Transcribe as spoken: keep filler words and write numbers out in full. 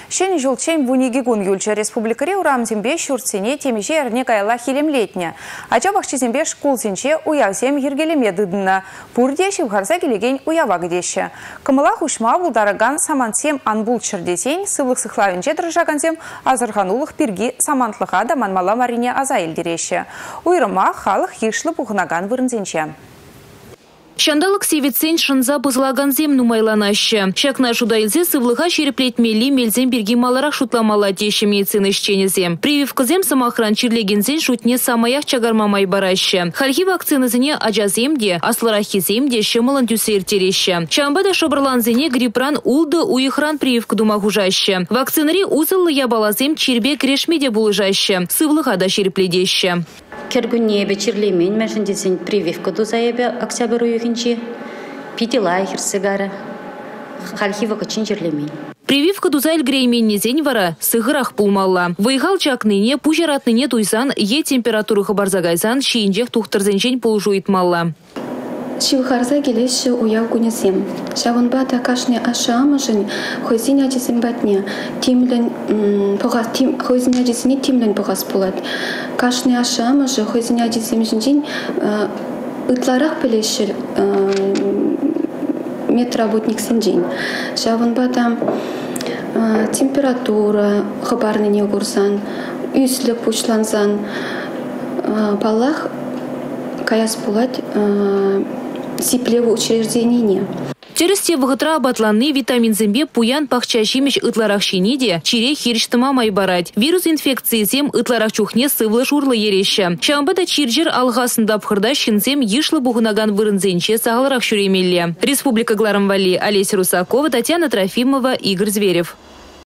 Шен жылчен вунигигун юлча республикаре урамзембе шуртсене темеше эрне кайла хилемлетне. Ача бахчизембе шкулсенче уявсем ергелеме дыдына. Пурде шивхарса келеген уява гдеше. Кымыла хушма булдараган самансем анбул чырдесен, сывлық сықлавенче дрыжаганзем азырханулық пирги самантлыға да манмала марине азайыл дереші. Уйрыма халық ешлі бұғынаган вырынзенче. Шандалык севицен шынза бызлаган зем нумайланашы. Шакна жудайлзе сывлыға шереплетмели мелзем берги маларах шутламала теші медицины шченезем. Прививка зем самохран чирлегензен шутне самаях чагармамай барашы. Хальхи вакциназене аджаземде, асларахиземде шымылын тюсер тереші. Чамбада шабырланзене грипран улды уйхран прививка думагужашы. Вакцинари узылы ябалазем чирбе крешмеде булыжашы. Сывлыға да шерепледеші. Кергуне вечерлемен мәшіндесен прививка дозаебе октябрь уйгенче питилай хирсигара хальхива качин жерлемен. Прививка дузайль грейменне зень вара сыгырах пулмалла. Выйгал чакныне пужератныне туйсан е температуры хабарзагайсан шиинжех тухтырзенчен полжуит малла. Шивхарза келеші уяв күнесем. Шавынба такашне ашамыжын хойзин әжесін бәтне тимлін хойзин әжесіне тимлін бұғас болады. Кашне ашамыжы хойзин әжесем жінжен ұтларақ білеші медработник сенжен. Шавынба там температура хабарныне көрсан, үслі пучлансан, балах каяс болады сиплеву учреждение. Через те вгытра батланы витамин зембе пуян пахча шимич ытларах шиниде, чире хирштыма майбарать. Вирус инфекции зем ытларах чухне сывлы шурлы ереща. Чамбада чирджер алгасында пхырда шинзем ешлы бугунаган вырынзенче сағаларах шуремелле. Республика Гларамвали, Олеся Русакова, Татьяна Трофимова, Игорь Зверев.